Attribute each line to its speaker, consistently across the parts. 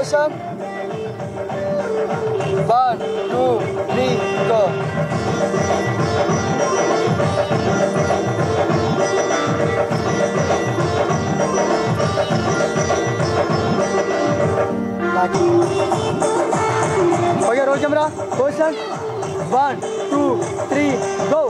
Speaker 1: Motion. 1, 2, 3, go. Lagi. Okay, roll camera. Motion. 1, 2, 3, go.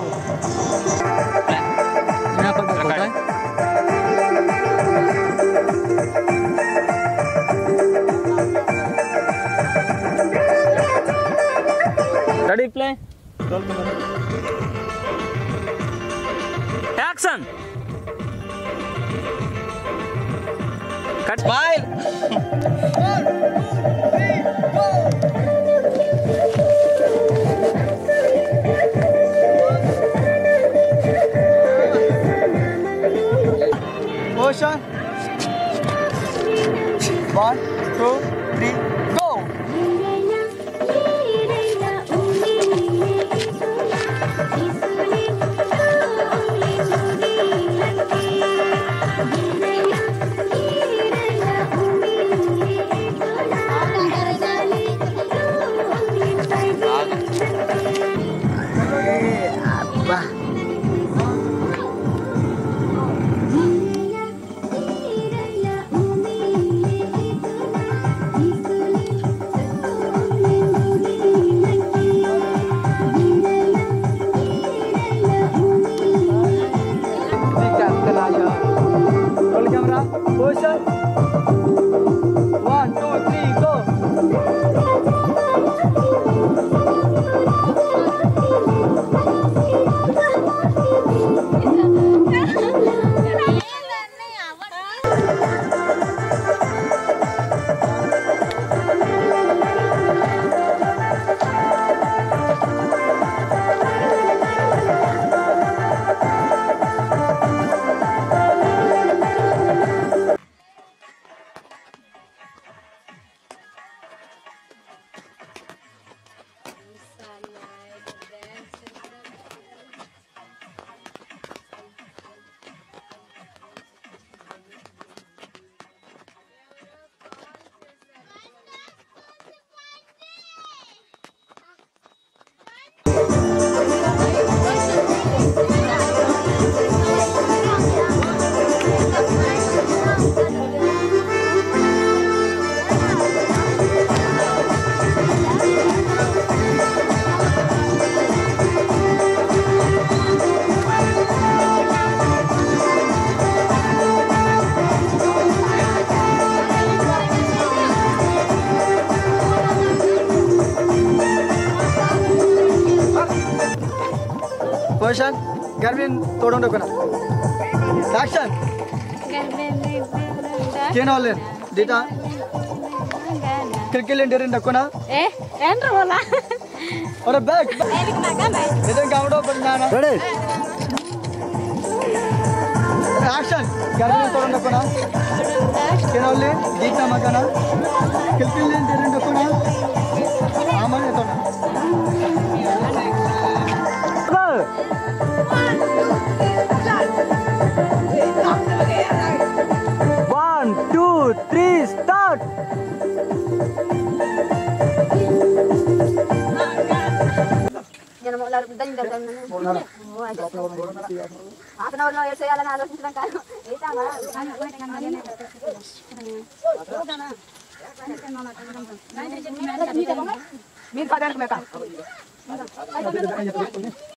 Speaker 2: Ready, play. Roll camera. Action. Cut. Smile.
Speaker 1: 1, 2, 3, go. Motion. 1, 2, 3, go. Roll camera. Motion. 1, 2, 3, go. Motion. Garvin, todong dokona. Action. Kena oleh. Dita. Kirkilin derin dokona.
Speaker 3: Enro bola.
Speaker 1: Or a bag. Dita gaudo banana. Ready. Action. Garvin todong dokona. Kena oleh. Dita magana. Kirkilin derin dokona. Aman itu na. One, two, three, start.
Speaker 3: Jangan mau lalu dan dan. Apa nama lo saya ala nalo sedang kan. Itu mah. Min padan mereka.